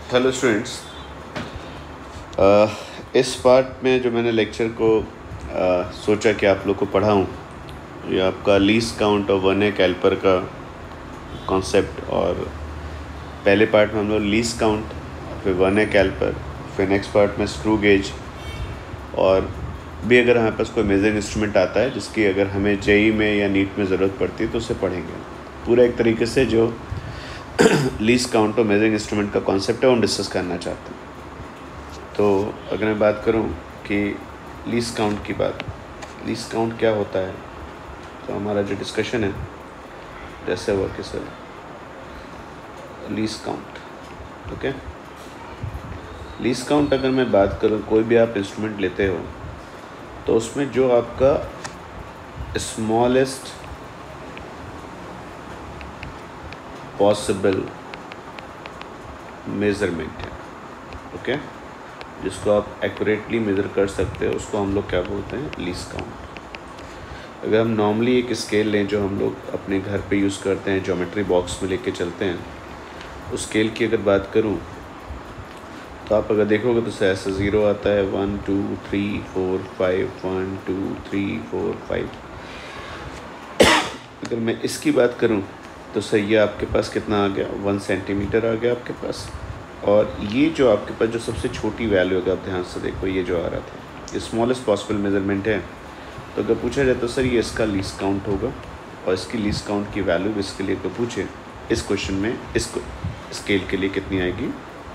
Hello students, इस part में जो मैंने लेक्चर को सोचा कि आप लोग को पढ़ाऊँ, ये आपका लीस्ट काउंट और वर्नियर कैलिपर का कॉन्सेप्ट। और पहले पार्ट में हम लोग लीस्ट काउंट, फिर वर्नियर कैलिपर, फिर नेक्स्ट पार्ट में स्क्रू गेज, और भी अगर हमारे पास कोई मेजरिंग इंस्ट्रूमेंट आता है जिसकी अगर हमें जेई में या नीट में ज़रूरत पड़ती है तो उसे पढ़ेंगे। पूरा एक तरीके से जो लीस्ट काउंट और मेजरिंग इंस्ट्रूमेंट का कॉन्सेप्ट है वो हम डिस्कस करना चाहते हैं। तो अगर मैं बात करूं कि लीस्ट काउंट की बात, लीस्ट काउंट क्या होता है, तो हमारा जो डिस्कशन है जैसे हुआ कि sir least count, okay. Least count अगर मैं बात करूं, कोई भी आप इंस्ट्रूमेंट लेते हो तो उसमें जो आपका स्मॉलेस्ट पॉसिबल मेज़रमेंट है, ओके, जिसको आप एक्यूरेटली मेज़र कर सकते हो, उसको हम लोग क्या बोलते हैं, लीस्ट काउंट। अगर हम नॉर्मली एक स्केल लें जो हम लोग अपने घर पे यूज़ करते हैं, ज्योमेट्री बॉक्स में लेके चलते हैं, उस स्केल की अगर बात करूं तो आप अगर देखोगे तो ऐसा 0 आता है, 1 2 3 4 5, 1 2 3 4 5। अगर मैं इसकी बात करूं तो सर ये आपके पास कितना आ गया, 1 सेंटीमीटर आ गया आपके पास। और ये जो आपके पास जो सबसे छोटी वैल्यू है, आप ध्यान से देखो, ये जो आ रहा था, ये स्मॉलेस्ट पॉसिबल मेजरमेंट है। तो अगर पूछा जाए तो सर ये इसका लीस्ट काउंट होगा, और इसकी लीस्ट काउंट की वैल्यू इसके लिए अगर पूछे इस क्वेश्चन में, इस स्केल के लिए कितनी आएगी,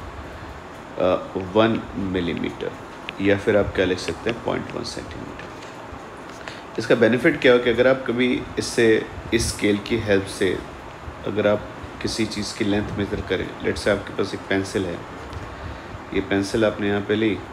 1 मिलीमीटर, या फिर आप क्या लिख सकते हैं, 0.1 सेंटीमीटर। इसका बेनिफिट क्या हो कि अगर आप कभी इससे, इस स्केल की हेल्प से अगर आप किसी चीज़ की लेंथ मेज़र करें, लेट्स से आपके पास एक पेंसिल है, ये पेंसिल आपने यहाँ पे ली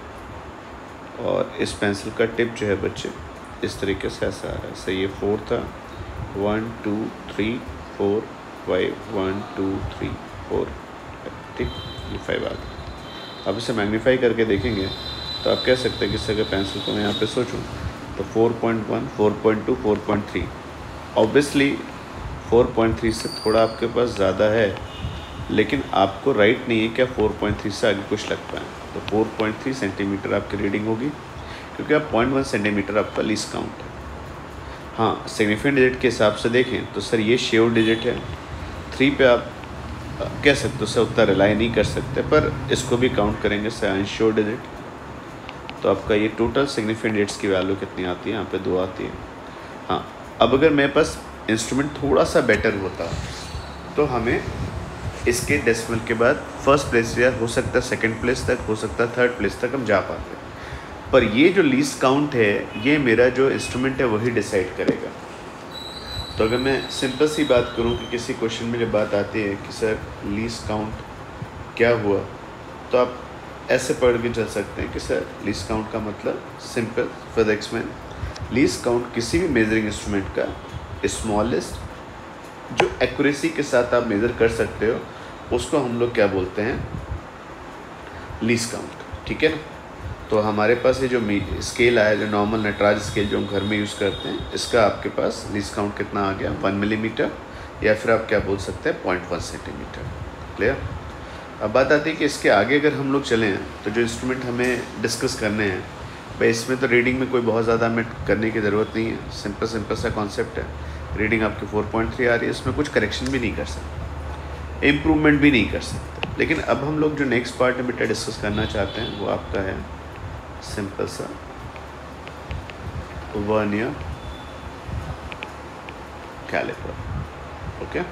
और इस पेंसिल का टिप जो है बच्चे इस तरीके से ऐसा आ रहा है, सही, ये 4 था, 1 2 3 4 5, 1 2 3 4, ठीक, ये 5 आ गया। आप इसे मैग्नीफाई करके देखेंगे तो आप कह सकते हैं कि इससे अगर पेंसिल को मैं यहाँ पे सोचूं तो 4.1, 4.2, 4.3, ऑब्वियसली 4.3 से थोड़ा आपके पास ज़्यादा है, लेकिन आपको राइट नहीं है क्या 4.3 से आगे कुछ लग पाए। तो 4.3 सेंटीमीटर आपकी रीडिंग होगी, क्योंकि आप 0.1 सेंटीमीटर आपका लीस्ट काउंट है। हाँ, सिग्निफिकेंट डिजिट के हिसाब से देखें तो सर ये श्योर डिजिट है, 3 पे आप कह सकते हो, सर उतना रिलाई नहीं कर सकते, पर इसको भी काउंट करेंगे सर अनश्योर डिजिट। तो आपका ये टोटल सिग्निफिकेंट डिजिट्स की वैल्यू कितनी आती है, यहाँ पे 2 आती है। हाँ, अब अगर मेरे पास इंस्ट्रूमेंट थोड़ा सा बेटर होता तो हमें इसके डेसिमल के बाद फर्स्ट प्लेस या हो सकता है सेकंड प्लेस तक, हो सकता है थर्ड प्लेस तक हम जा पाते, पर ये जो लीस्ट काउंट है ये मेरा जो इंस्ट्रूमेंट है वही डिसाइड करेगा। तो अगर मैं सिंपल सी बात करूं कि किसी क्वेश्चन में जब बात आती है कि सर लीस्ट काउंट क्या हुआ, तो आप ऐसे पढ़ के चल सकते हैं कि सर लीस्ट काउंट का मतलब सिंपल फिजिक्स में लीस्ट काउंट किसी भी मेजरिंग इंस्ट्रूमेंट का स्मॉलेस्ट जो एक्यूरेसी के साथ आप मेज़र कर सकते हो, उसको हम लोग क्या बोलते हैं, लीस्ट काउंट, ठीक है ना। तो हमारे पास ये जो स्केल आया, जो नॉर्मल नटराज स्केल जो हम घर में यूज़ करते हैं, इसका आपके पास लीस्ट काउंट कितना आ गया, 1 मिलीमीटर, या फिर आप क्या बोल सकते हैं, 0.1 सेंटीमीटर। क्लियर। अब बात आती है कि इसके आगे अगर हम लोग चलें तो जो इंस्ट्रूमेंट हमें डिस्कस करने हैं भाई, इसमें तो रीडिंग में कोई बहुत ज़्यादा हमें करने की ज़रूरत नहीं है, सिंपल सा कॉन्सेप्ट है। रीडिंग आपकी 4.3 आ रही है, इसमें कुछ करेक्शन भी नहीं कर सकते, इम्प्रूवमेंट भी नहीं कर सकते। लेकिन अब हम लोग जो नेक्स्ट पार्ट में बेटा डिस्कस करना चाहते हैं वो आपका है सिंपल सा वर्नियर कैलिपर, ओके।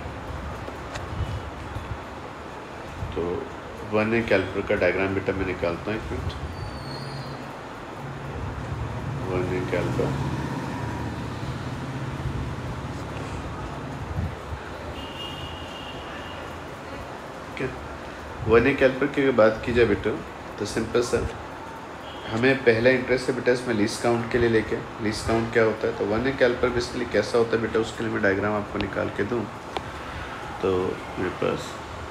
तो वर्नियर कैलिपर का डायग्राम बेटा मैं निकालता हूँ, एक minute. Vernier caliper, vernier caliper की अगर बात की जाए बेटा तो सिंपल सर हमें पहला इंटरेस्ट है बेटा इसमें लीस्ट काउंट के लिए लेके। लीस्ट काउंट क्या होता है, तो वर्नियर कैलिपर बेसिकली कैसा होता है बेटा, उसके लिए मैं डायग्राम आपको निकाल के दूं। तो मेरे पास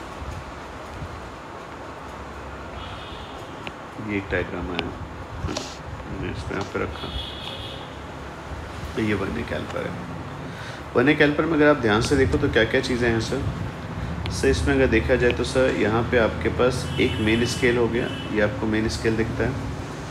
ये एक डायग्राम आया, मैंने इसमें यहाँ पे रखा, तो ये वर्नियर कैलिपर है। वर्नियर कैलिपर में अगर आप ध्यान से देखो तो क्या क्या चीज़ें हैं सर, सर इसमें अगर देखा जाए तो सर यहाँ पे आपके पास एक मेन स्केल हो गया, ये आपको मेन स्केल दिखता है।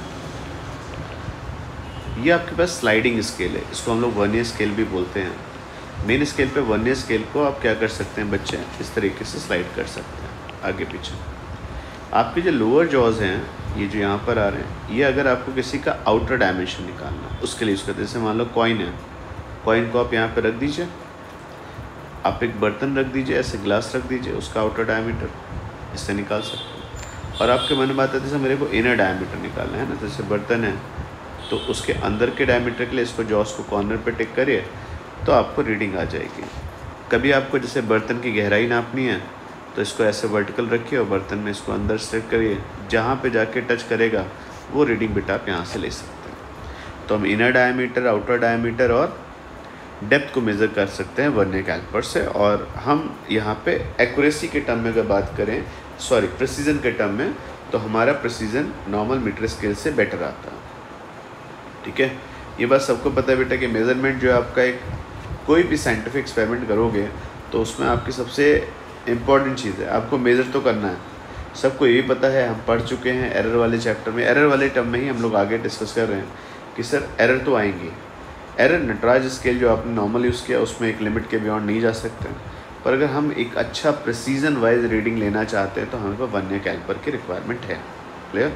ये आपके पास स्लाइडिंग स्केल है, इसको हम लोग वर्नियर स्केल भी बोलते हैं। मेन स्केल पे वर्नियर स्केल को आप क्या कर सकते हैं बच्चे, इस तरीके से स्लाइड कर सकते हैं आगे पीछे। आपके जो लोअर जॉज हैं, ये जो यहाँ पर आ रहे हैं, ये अगर आपको किसी का आउटर डायमेंशन निकालना है उसके लिए यूज़ करते हैं। जैसे मान लो कॉइन है, कॉइन को आप यहाँ पर रख दीजिए, आप एक बर्तन रख दीजिए, ऐसे ग्लास रख दीजिए, उसका आउटर डायमीटर इससे निकाल सकते हैं। और आपके मन में बात है जैसे मेरे को इनर डायमीटर निकालना है ना, जैसे बर्तन है तो उसके अंदर के डायमीटर के लिए इसको जॉस को कॉर्नर पे टिक करिए तो आपको रीडिंग आ जाएगी। कभी आपको जैसे बर्तन की गहराई नापनी है तो इसको ऐसे वर्टिकल रखिए और बर्तन में इसको अंदर सेट करिए, जहाँ पे जाके टच करेगा वो रीडिंग बिट आप यहाँ से ले सकते हैं। तो हम इनर डायमीटर, आउटर डायमीटर और डेप्थ को मेज़र कर सकते हैं वर्नियर कैलिपर से। और हम यहाँ पे एक्यूरेसी के टर्म में अगर बात करें, सॉरी प्रिसीजन के टर्म में, तो हमारा प्रिसीजन नॉर्मल मीटर स्केल से बेटर आता है। ठीक है, ये बात सबको पता है बेटा कि मेज़रमेंट जो है आपका, एक कोई भी साइंटिफिक एक्सपेरिमेंट करोगे तो उसमें आपकी सबसे इम्पॉर्टेंट चीज़ है, आपको मेज़र तो करना है। सबको यही पता है, हम पढ़ चुके हैं एरर वाले चैप्टर में, एरर वाले टर्म में ही हम लोग आगे डिस्कस कर रहे हैं कि सर एरर तो आएंगे। एरर नटराज स्केल जो आपने नॉर्मल यूज़ किया उसमें एक लिमिट के बियॉन्ड नहीं जा सकते, पर अगर हम एक अच्छा प्रिसीजन वाइज रीडिंग लेना चाहते हैं तो हमें पर वर्नियर कैलिपर की रिक्वायरमेंट है। क्लियर,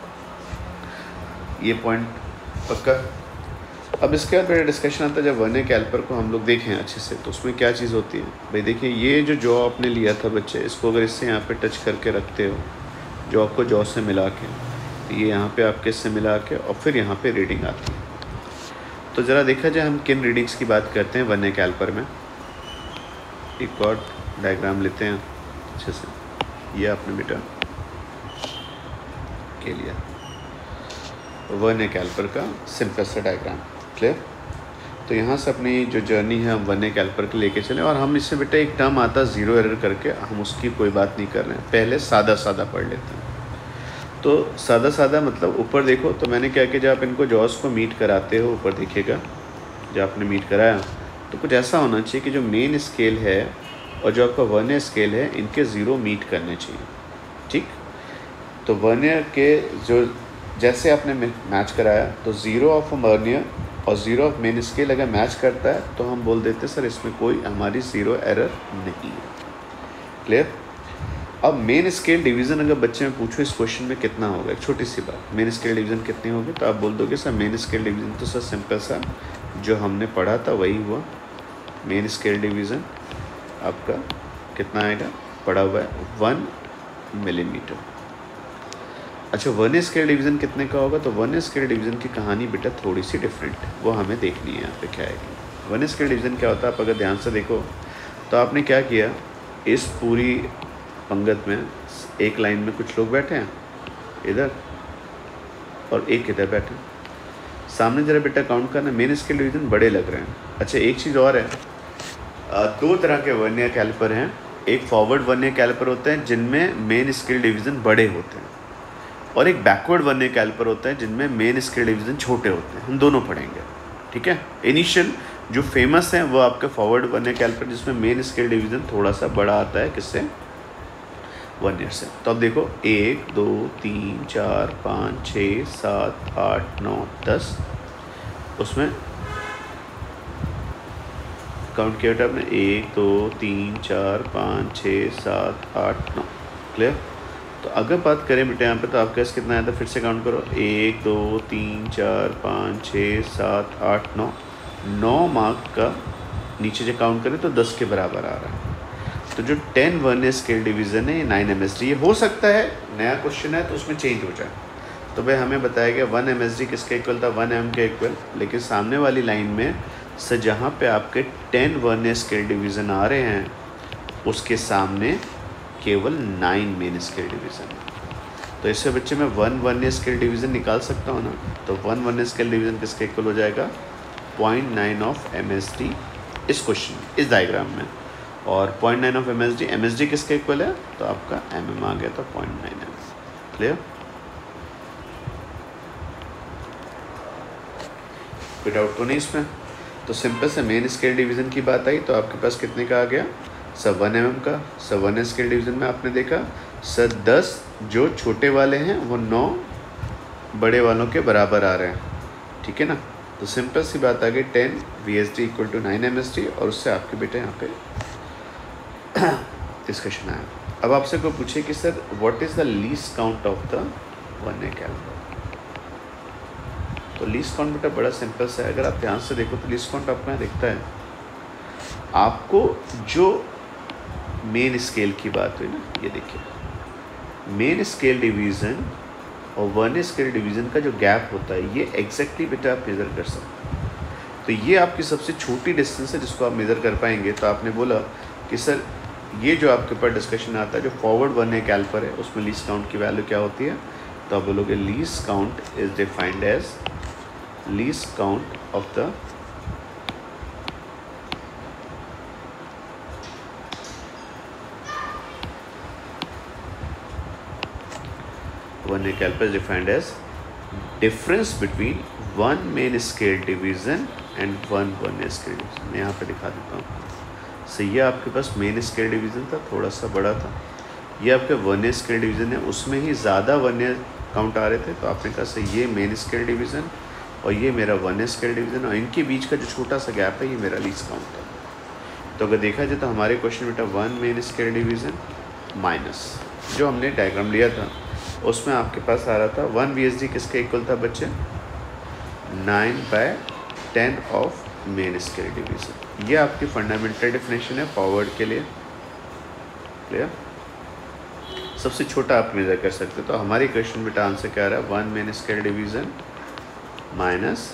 ये पॉइंट पक्का। अब इसके बाद मेरा डिस्कशन आता है जब वर्नियर कैलिपर को हम लोग देखें अच्छे से तो उसमें क्या चीज़ होती है। भाई देखिए, ये जो जॉ आपने लिया था बच्चे, इसको अगर इससे यहाँ पे टच करके रखते हो, जॉ को जॉ से मिला के, तो ये यहाँ पे आपके इससे मिला के और फिर यहाँ पे रीडिंग आती है। तो ज़रा देखा जाए हम किन रीडिंग्स की बात करते हैं वर्नियर कैलिपर में। एक और डायग्राम लेते हैं अच्छे से, ये आपने बेटा के लिया वर्नियर कैलिपर का सिंपल सा डायग्राम। क्लियर, तो यहाँ से अपनी जो जर्नी है हम वर्नियर कैलिपर के लेके चलें। और हम इससे बेटा एक टर्म आता है ज़ीरो एरर करके, हम उसकी कोई बात नहीं कर रहे हैं, पहले सादा सादा पढ़ लेते हैं। तो सादा सादा मतलब ऊपर देखो, तो मैंने क्या किया, जब आप इनको जॉस को मीट कराते हो, ऊपर देखिएगा जब आपने मीट कराया तो कुछ ऐसा होना चाहिए कि जो मेन स्केल है और जो आपका वर्नियर स्केल है, इनके ज़ीरो मीट करने चाहिए। ठीक, तो वर्नियर के जो जैसे आपने मैच कराया, तो ज़ीरो ऑफ वर्नियर और ज़ीरो ऑफ मेन स्केल अगर मैच करता है तो हम बोल देते सर इसमें कोई हमारी ज़ीरो एरर नहीं है। क्लियर। अब मेन स्केल डिवीज़न अगर बच्चे में पूछो इस क्वेश्चन में कितना होगा, एक छोटी सी बात, मेन स्केल डिवीज़न कितनी होगी, तो आप बोल दोगे सर मेन स्केल डिवीज़न तो सर सिंपल सा जो हमने पढ़ा था वही हुआ। मेन स्केल डिवीज़न आपका कितना आएगा, पढ़ा हुआ है 1 मिलीमीटर। अच्छा, वर्नियर स्केल डिवीज़न कितने का होगा, तो वर्नियर स्केल डिवीज़न की कहानी बेटा थोड़ी सी डिफरेंट है, वो हमें देखनी है यहाँ पे क्या आएगी। वर्नियर स्केल डिवीज़न क्या होता है, आप अगर ध्यान से देखो तो आपने क्या किया, इस पूरी पंगत में एक लाइन में कुछ लोग बैठे हैं इधर और एक इधर बैठे, सामने जरा बेटा काउंट करना, मेन स्केल डिवीज़न बड़े लग रहे हैं। अच्छा, एक चीज़ और है, दो तरह के वर्नियर कैलिपर हैं, एक फॉरवर्ड वर्नियर कैलिपर होते हैं जिनमें मेन स्केल डिवीज़न बड़े होते हैं, और एक बैकवर्ड वर्नियर कैलिपर होता है जिनमें मेन स्केल डिवीज़न छोटे होते हैं। हम दोनों पढ़ेंगे, ठीक है। इनिशियल जो फेमस है वो आपके फॉरवर्ड वर्नियर कैलिपर, जिसमें मेन स्केल डिवीज़न थोड़ा सा बड़ा आता है, किससे, वर्नियर से। तो अब देखो 1 2 3 4 5 6 7 8 9 10, उसमें काउंट किया बेटा आपने 1 2 3 4 5 6 7 8 9। क्लियर। तो अगर बात करें बेटा यहाँ पे, तो आपके पास कितना आया था, फिर से काउंट करो, 1 2 3 4 5 6 7 8 9, 9 मार्क का नीचे जो काउंट करें तो 10 के बराबर आ रहा है। तो जो 10 वर्नियर स्केल डिवीज़न है ये 9 MSD, ये हो सकता है नया क्वेश्चन है तो उसमें चेंज हो जाए। तो भाई हमें बताया गया 1 MSD किसके इक्वल था, 1 mm के इक्वल, लेकिन सामने वाली लाइन में से जहाँ पे आपके 10 वर्नियर स्केल डिवीज़न आ रहे हैं उसके सामने केवल 9 मेन स्केल डिवीज़न है। तो इससे बच्चे में 1 वर्नियर स्केल डिवीज़न निकाल सकता हूँ ना, तो 1 वर्नियर स्केल डिवीज़न किसके इक्वल हो जाएगा, 0.9 ऑफ MSD इस क्वेश्चन, इस डायग्राम में, और 0.9 ऑफ MSD किसके इक्वल है, तो आपका mm आ गया, तो 0.9 mm। क्लियर। कोई डाउट तो नहीं इसमें। तो सिंपल से मेन स्केल डिवीज़न की बात आई तो आपके पास कितने का आ गया, सर 1 mm का, सर 1 स्केल डिवीज़न में आपने देखा सर 10 जो छोटे वाले हैं वो 9 बड़े वालों के बराबर आ रहे हैं, ठीक है ना। तो सिंपल सी बात आ गई 10 VSD इक्वल टू 9 MSD, और उससे आपके बेटे यहाँ पे डिस्कशन आया। अब आपसे कोई पूछे कि sir what is the least count of the 1A caliper, तो लीस्ट काउंट बेटा बड़ा सिंपल सा है। अगर आप ध्यान से देखो तो लीस्ट काउंट आपको यहाँ दिखता है, आपको जो मेन स्केल की बात हुई ना, ये देखिए मेन स्केल डिवीज़न और 1A स्केल डिवीज़न का जो गैप होता है ये एग्जैक्टली बेटा आप मेज़र कर सकते हैं। तो ये आपकी सबसे छोटी डिस्टेंस है जिसको आप मेज़र कर पाएंगे। तो आपने बोला कि सर ये जो आपके ऊपर डिस्कशन आता है जो फॉरवर्ड 1A कैलिपर है उसमें लीस्ट काउंट की वैल्यू क्या होती है, तो आप बोलोगे least count is defined as least count of the one caliper is defined as difference between one main scale division and one 1A scale division। मैं यहाँ पे दिखा देता हूँ। सो ये आपके पास मेन स्केल डिवीज़न था, थोड़ा सा बड़ा था। ये आपके 1A स्केल डिवीज़न है, उसमें ही ज़्यादा 1A काउंट आ रहे थे। तो आपने कहा सर ये मेन स्केल डिवीज़न और ये मेरा 1A स्केल डिवीज़न, और इनके बीच का जो छोटा सा गैप है ये मेरा लीस्ट काउंट है। तो अगर देखा जाए तो हमारे क्वेश्चन बेटा 1 मेन स्केल डिवीज़न माइनस जो हमने डायग्राम लिया था उसमें आपके पास आ रहा था 1 VSD किसके इक्वल था बच्चे, 9/10 ऑफ मेन स्केल डिवीज़न। ये आपकी फंडामेंटल डेफिनेशन है फॉरवर्ड के लिए, क्लियर। सबसे छोटा आप मेजर कर सकते हो। तो हमारी क्वेश्चन बेटा आंसर क्या आ रहा है, 1 main scale division minus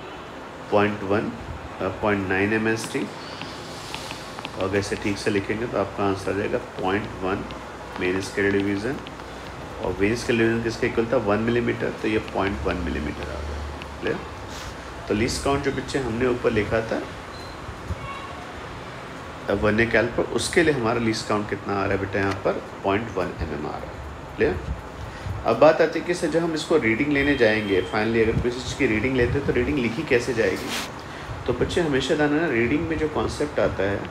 0.9 MSD, और अगर इसे ठीक से लिखेंगे तो आपका आंसर आ जाएगा 0.1 मेन स्केल डिवीज़न, और मेन स्केल डिवीज़न किसका इक्वल था 1 मिलीमीटर, तो ये 0.1 मिलीमीटर आ गया, क्लियर। तो लीस्ट काउंट जो बच्चे हमने ऊपर लिखा था 1A कैलिपर, उसके लिए हमारा लीस्ट काउंट कितना आ रहा है बेटा यहाँ पर 0.1 mm आ रहा है, क्लियर। अब बात आती है कि सर जब हम इसको रीडिंग लेने जाएंगे फाइनली, अगर किसी चीज़ की रीडिंग लेते हैं तो रीडिंग लिखी कैसे जाएगी। तो बच्चे हमेशा ध्यान रखना रीडिंग में जो कॉन्सेप्ट आता है,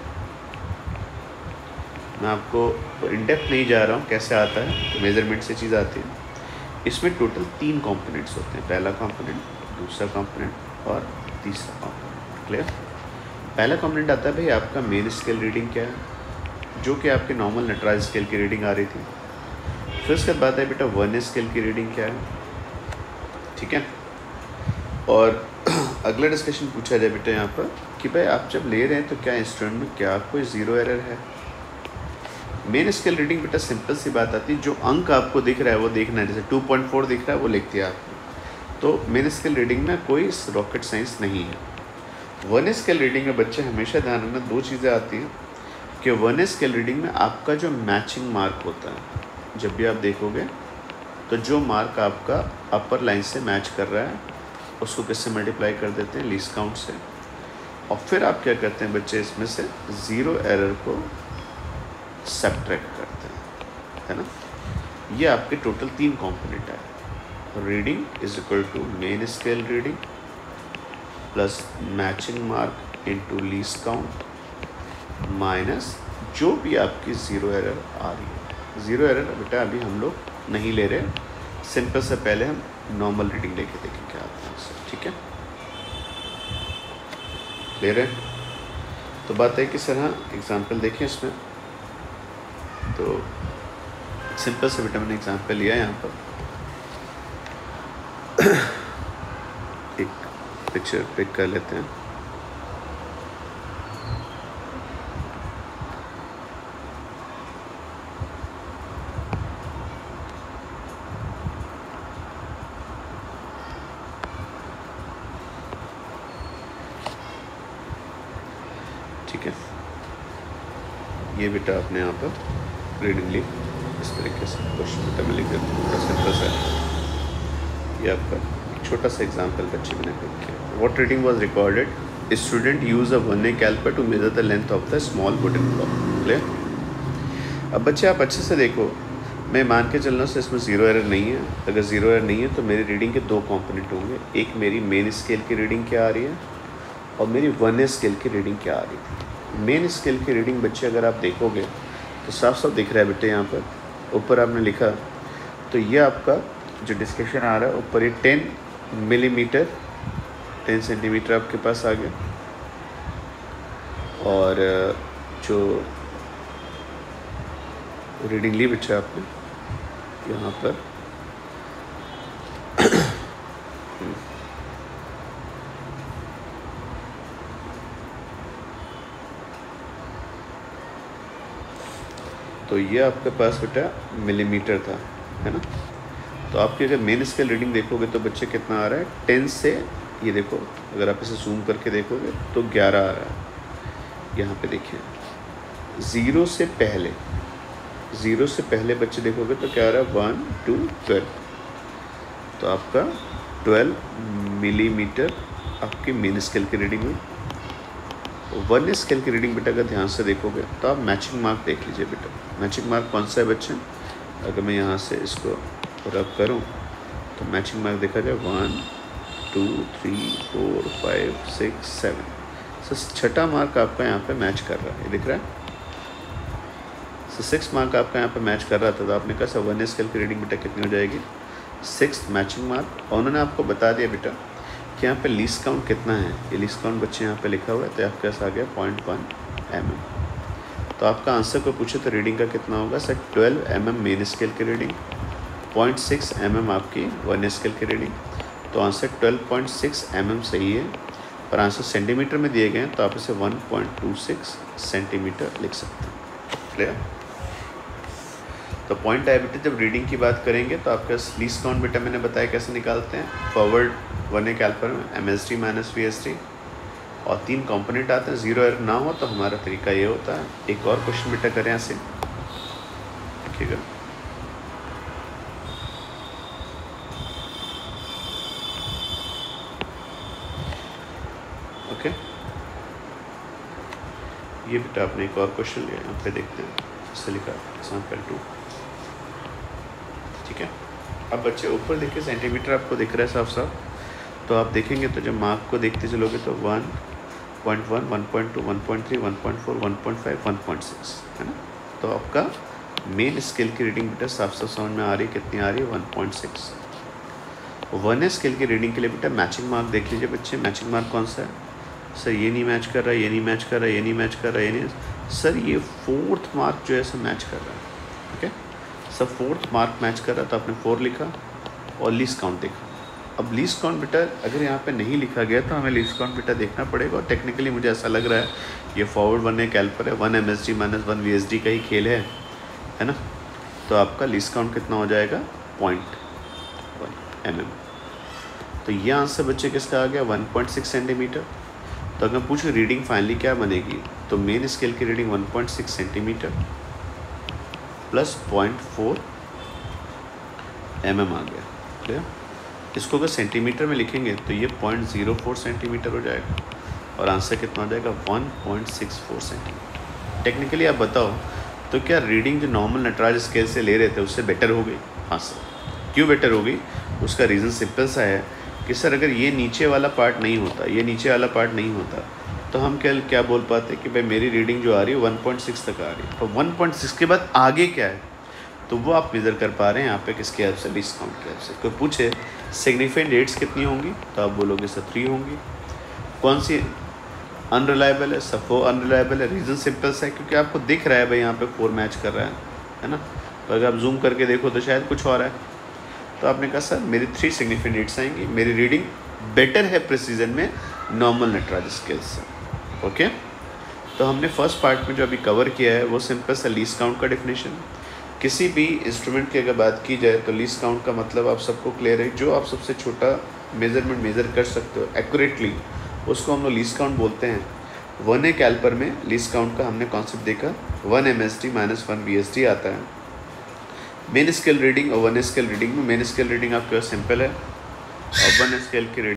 मैं आपको इन डेप्थ नहीं जा रहा हूँ कैसे आता है, मेजरमेंट से चीज़ आती है। इसमें टोटल 3 कंपोनेंट्स होते हैं, पहला कंपोनेंट, दूसरा कंपोनेंट और तीसरा कंपोनेंट, क्लियर। पहला कंपोनेंट आता है भाई आपका मेन स्केल रीडिंग क्या है, जो कि आपके नॉर्मल नटराज स्केल की रीडिंग आ रही थी। फिर उसके बाद है बेटा 1A स्केल की रीडिंग क्या है, ठीक है। और अगला डिस्कशन पूछा जाए बेटा यहाँ पर कि भाई आप जब ले रहे हैं तो क्या इंस्ट्रूमेंट में क्या कोई ज़ीरो एरर है। मेन स्केल रीडिंग बेटा सिंपल सी बात आती है, जो अंक आपको दिख रहा है वो देखना है, जैसे 2.4 दिख रहा है वो लिख दिया आपने। तो मेन स्केल रीडिंग में कोई रॉकेट साइंस नहीं है। 1A स्केल रीडिंग में बच्चे हमेशा ध्यान रखना 2 चीज़ें आती हैं कि 1A स्केल रीडिंग में आपका जो मैचिंग मार्क होता है, जब भी आप देखोगे तो जो मार्क आपका अपर लाइन से मैच कर रहा है उसको किससे मल्टीप्लाई कर देते हैं, लीस्ट काउंट से, और फिर आप क्या करते हैं बच्चे इसमें से ज़ीरो एरर को सब्ट्रैक्ट करते हैं, है ना। ये आपके टोटल 3 कंपोनेंट है। Reading is equal to main scale reading plus matching mark into least count minus जो भी आपकी ज़ीरो एरर आ रही है। ज़ीरो एरर बेटा अभी हम लोग नहीं ले रहे, सिंपल से पहले हम नॉर्मल रीडिंग लेके देखें क्या आता है इससे, ठीक है, ले रहे हैं। तो बात है कि सर हाँ एग्जाम्पल देखें इसमें, तो सिंपल से बेटा मैंने एग्जाम्पल लिया यहाँ पर। एक पिक्चर पिक कर लेते हैं। ठीक है, ये बेटा आपने यहाँ पर रीडिंग ली इस तरीके से, क्वेश्चन बेटा में लिख देता हूँ, सिंपल सा। ये आपका एक छोटा सा एग्जाम्पल बच्चे मैंने पिक किया। What reading was recorded, student use a 1A caliper to measure the length of the small wooden block, clear. अब बच्चे आप अच्छे से देखो, मैं मान के चल रहा हूँ इसमें ज़ीरो एरर नहीं है। अगर ज़ीरो एरर नहीं है तो मेरी रीडिंग के 2 कंपोनेंट होंगे, एक मेरी मेन स्केल की रीडिंग क्या आ रही है और मेरी 1A स्केल की रीडिंग क्या आ रही थी। मेन स्केल की रीडिंग बच्चे अगर आप देखोगे तो साफ साफ दिख रहा है बेटे, यहाँ पर ऊपर आपने लिखा, तो ये आपका जो डिस्कशन आ रहा है ऊपर, ये 10 मिलीमीटर 10 सेंटीमीटर आपके पास आ गया। और जो रीडिंग ली बच्चा आपने यहाँ पर तो ये आपके पास बेटा मिलीमीटर था, है ना। तो आपकी अगर मेन स्केल रीडिंग देखोगे तो बच्चे कितना आ रहा है, 10 से, ये देखो अगर आप इसे जूम करके देखोगे तो 11 आ रहा है। यहाँ पे देखिए 0 से पहले बच्चे देखोगे तो क्या आ रहा है, 1 2 12। तो आपका 12 मिलीमीटर आपकी मेन स्केल की रीडिंग हुई। 1 स्केल की रीडिंग बेटा अगर ध्यान से देखोगे तो आप मैचिंग मार्क देख लीजिए बेटा। मैचिंग मार्क कौन सा है बच्चे, अगर मैं यहाँ से इसको रब करूँ तो मैचिंग मार्क देखा जाए 1 2 3 4 5 6 7। सो छठा मार्क आपका यहाँ पे मैच कर रहा है, ये दिख रहा है। सो 6 मार्क आपका यहाँ पे मैच कर रहा था, तो आपने कहा सर 1 स्केल की रीडिंग बेटा कितनी हो जाएगी, 6 मैचिंग मार्क। और उन्होंने आपको बता दिया बेटा कि यहाँ पे लीस्ट काउंट कितना है। ये लीस्ट काउंट बच्चे यहाँ पे लिखा हुआ है, तो आपके पास आ गया 0.1 mm। तो आपका आंसर को पूछे तो रीडिंग का कितना होगा सर, 12 mm मेन स्केल की रीडिंग, 0.6 mm आपकी 1 स्केल की रीडिंग। तो आंसर 12.6 mm सही है, पर आंसर सेंटीमीटर में दिए गए हैं तो आप इसे 1.26 सेंटीमीटर लिख सकते हैं। क्लियर। तो पॉइंट है बेटा, जब रीडिंग की बात करेंगे तो आपका लीस्ट काउंट बेटा मैंने बताया कैसे निकालते हैं। फॉरवर्ड 1 कैल्पर में MSD माइनस VSD और 3 कंपोनेंट आते हैं। 0 एरर ना हो तो हमारा तरीका ये होता है। एक और क्वेश्चन बेटा करें यहाँ से, देखिएगा। ओके, ये बेटा आपने एक और क्वेश्चन लिया, यहाँ पे देखते हैं इससे लिखा एग्जाम्पल 2। ठीक है, अब बच्चे ऊपर देखिए सेंटीमीटर आपको दिख रहा है साफ साफ, तो आप देखेंगे तो जब मार्क को देखते चलोगे तो 1.1 1.2 1.3 1.4 1.5 1.6 है ना। तो आपका मेन स्केल की रीडिंग बेटा साफ साफ समझ में आ रही है, कितनी आ रही है, 1.6। 1 स्केल की रीडिंग के लिए बेटा मैचिंग मार्क देख लीजिए बच्चे। मैचिंग मार्क कौन सा है सर, ये नहीं मैच कर रहा, ये नहीं मैच कर रहा, ये नहीं मैच कर रहा, ये नहीं सर, ये 4th मार्क जो है सर मैच कर रहा है। Okay sir, 4th mark match कर रहा, तो आपने 4 लिखा और लीस्ट काउंट देखा। अब लीस्ट काउंट बेटा अगर यहाँ पे नहीं लिखा गया तो हमें लीस्ट काउंट बेटा देखना पड़ेगा, और टेक्निकली मुझे ऐसा लग रहा है ये फॉरवर्ड 1 कैल्पर है, 1 MSD माइनस 1 VSD का ही खेल है ना। तो आपका लीस्ट काउंट कितना हो जाएगा, 0.1 mm। तो ये आंसर बच्चे किसका आ गया, 1.6 सेंटीमीटर। तो अगर पूछूँ रीडिंग फाइनली क्या बनेगी, तो मेन स्केल की रीडिंग 1.6 सेंटीमीटर प्लस 0.4 mm आ गया। क्लियर। इसको अगर सेंटीमीटर में लिखेंगे तो ये 0.04 सेंटीमीटर हो जाएगा, और आंसर कितना हो जाएगा, 1.64 सेंटीमीटर। टेक्निकली आप बताओ तो क्या रीडिंग जो नॉर्मल नटराज स्केल से ले रहे थे उससे बेटर हो गई? हाँ सर। क्यों बेटर हो गई? उसका रीज़न सिंपल सा है कि सर अगर ये नीचे वाला पार्ट नहीं होता, ये नीचे वाला पार्ट नहीं होता, तो हम क्या बोल पाते कि भाई मेरी रीडिंग जो आ रही है 1.6 तक आ रही है, तो 1.6 के बाद आगे क्या है, तो वो आप मेज़र कर पा रहे हैं यहाँ पे किसके हेल्प से, लीस्ट काउंट की हेल्प से। कोई पूछे सिग्निफिकेंट डेट्स कितनी होंगी, तो आप बोलोगे सर 3 होंगी। कौन सी अनरिलायबल है, सर 4 अनरिलायबल है। रीज़न सिंपल सा है, क्योंकि आपको दिख रहा है भाई यहाँ पे 4 मैच कर रहा है ना। तो अगर आप जूम करके देखो तो शायद कुछ और है। तो आपने कहा सर मेरी 3 सिग्निफिकेंट डेट्स आएंगी, मेरी रीडिंग बेटर है प्रिसीजन में नॉर्मल नटराज स्केल से। ओके, तो हमने फर्स्ट पार्ट में जो अभी कवर किया है वो सिंपल सा लीस्ट काउंट का डेफिनेशन। किसी भी इंस्ट्रूमेंट की अगर बात की जाए तो लीस्ट काउंट का मतलब आप सबको क्लियर है, जो आप सबसे छोटा मेजरमेंट मेज़र कर सकते हो एक्यूरेटली, उसको हम लोग लीस्ट काउंट बोलते हैं। 1 कैल्पर में लीस्ट काउंट का हमने कॉन्सेप्ट देखा, 1 MSD माइनस 1 VSD आता है। मेन स्केल रीडिंग और 1 स्केल रीडिंग में मेन स्केल रीडिंग आपके पास सिंपल है, और 1 स्केल की रीडिंग